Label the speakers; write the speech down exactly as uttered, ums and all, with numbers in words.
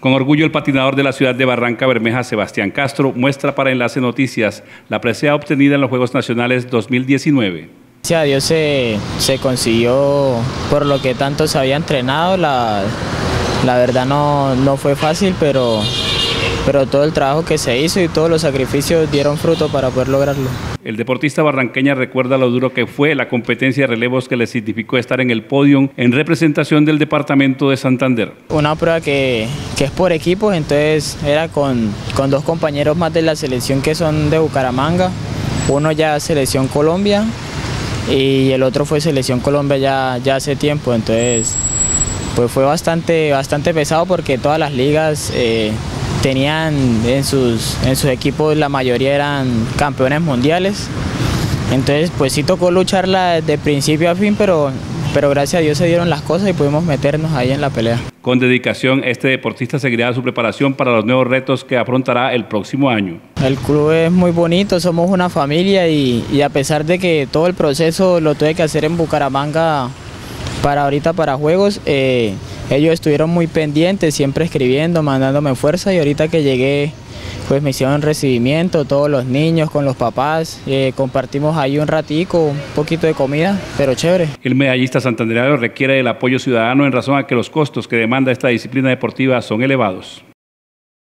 Speaker 1: Con orgullo, el patinador de la ciudad de Barranca Bermeja, Sebastián Castro, muestra para Enlace Noticias la presea obtenida en los Juegos Nacionales dos mil diecinueve.
Speaker 2: Gracias a Dios se, se consiguió por lo que tanto se había entrenado. La, la verdad no, no fue fácil, pero, pero todo el trabajo que se hizo y todos los sacrificios dieron fruto para poder lograrlo.
Speaker 1: El deportista barranqueña recuerda lo duro que fue la competencia de relevos que le significó estar en el podio en representación del departamento de Santander.
Speaker 2: Una prueba que, que es por equipos, entonces era con, con dos compañeros más de la selección que son de Bucaramanga, uno ya selección Colombia y el otro fue selección Colombia ya, ya hace tiempo, entonces pues fue bastante, bastante pesado porque todas las ligas eh, tenían en sus, en sus equipos, la mayoría eran campeones mundiales, entonces pues sí tocó lucharla de principio a fin, pero, pero gracias a Dios se dieron las cosas y pudimos meternos ahí en la pelea.
Speaker 1: Con dedicación, este deportista seguirá su preparación para los nuevos retos que afrontará el próximo año.
Speaker 2: El club es muy bonito, somos una familia y, y a pesar de que todo el proceso lo tuve que hacer en Bucaramanga para ahorita para Juegos, eh, ellos estuvieron muy pendientes, siempre escribiendo, mandándome fuerza y ahorita que llegué pues me hicieron recibimiento, todos los niños con los papás, eh, compartimos ahí un ratico, un poquito de comida, pero chévere.
Speaker 1: El medallista santandereano requiere del apoyo ciudadano en razón a que los costos que demanda esta disciplina deportiva son elevados.